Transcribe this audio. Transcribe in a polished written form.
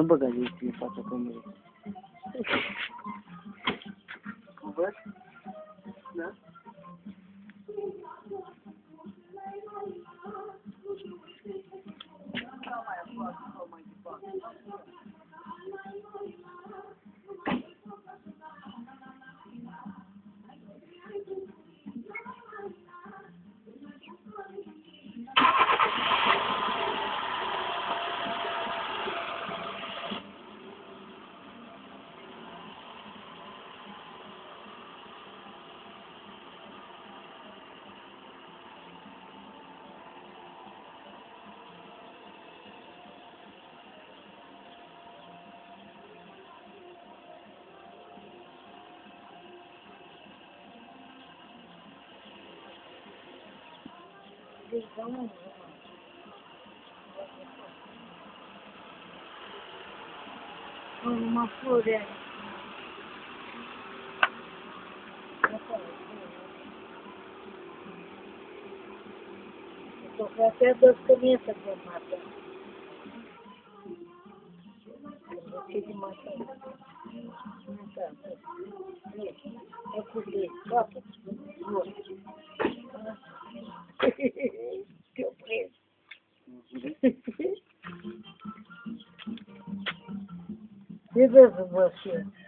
Não bagageiro que faça a câmera. Conversa? Não? Uma floresta. Eu tô até 2 cabeças para matar. Eu tive de matar. É porque toca. Teu preço. Que beijo você.